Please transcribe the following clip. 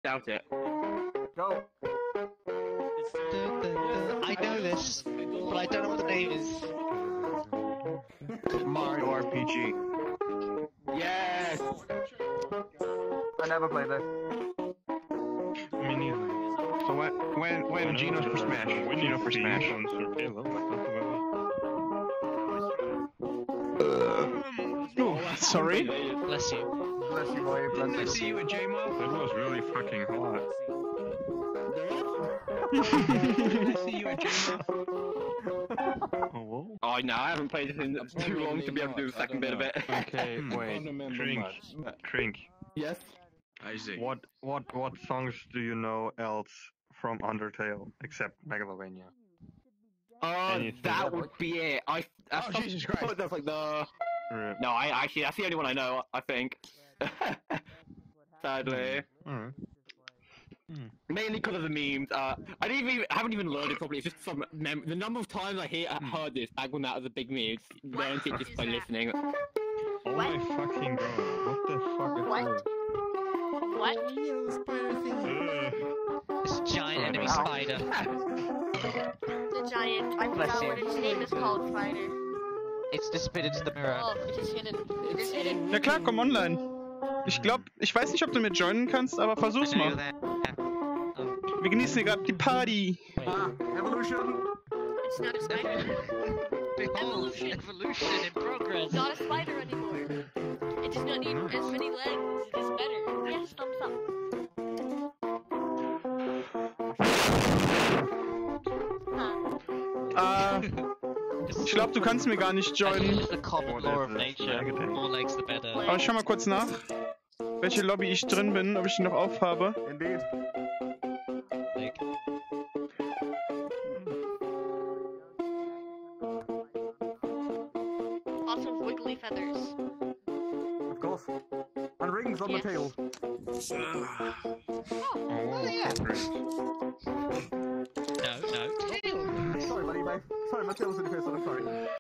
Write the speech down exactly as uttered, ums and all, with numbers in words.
Doubt it. Go. I know this, but I don't know what the name is. Mario R P G. Yes! I never played this. Me neither. So when when when Gino for Smash? Gino for Smash. Oh, sorry. Bless you. Bless you, boy. Bless I you. see you at J-Mo. That was really fucking hot. I see you at J-Mo. Oh, whoa. Oh, no, I haven't played this in too long to be able to do the second bit of it. Okay, Hmm. wait. Crink. Crink. Yes. Isaac. What what what songs do you know else from Undertale except Megalovania? Oh, Anything. that would be it. I. That's Oh, Jesus Christ. That's like the. Rip. No, I actually that's the only one I know. I think. Sadly, Alright. mainly because of the memes. Uh, I didn't even. I haven't even learned it properly. It's just some mem- the number of times I hear heard this back when that was a big meme. It's learned it just by listening. Oh my fucking god. What the fuck is What? this? What? Ugh. This giant Oh, enemy no. spider. The giant. I Bless forgot you. what its name is called. Spider. It's disappeared into the mirror. Oh, it is hidden. It is hidden. Ja klar, komm online. Ich glaub, ich weiß nicht, ob du mit joinen kannst, aber I versuch's know you're mal. there. Oh, Wir genießen hier gerade die Party. wait. Ah, evolution. It's not a spider. Behold, evolution in progress. It's not a spider anymore. It does not need as many legs. It is better. Yes, thumbs up. Huh. Ah, ich glaube, du kannst mir gar nicht Actually, joinen. it's the common law of nature. The more legs, the better. Aber ich schau mal kurz nach, welche Lobby ich drin bin, ob ich die noch aufhabe. Indeed. Like, Lots of wiggly feathers. Of course. And rings on Yes. the tail. Oh, yeah. great. no, no, tail. Sorry, buddy. My, sorry, my tail's in the face. I'm sorry.